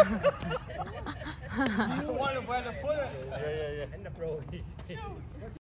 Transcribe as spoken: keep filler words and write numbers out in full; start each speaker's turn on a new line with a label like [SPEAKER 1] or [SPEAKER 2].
[SPEAKER 1] You want to wear the foot? Yeah, yeah, yeah. And the pro.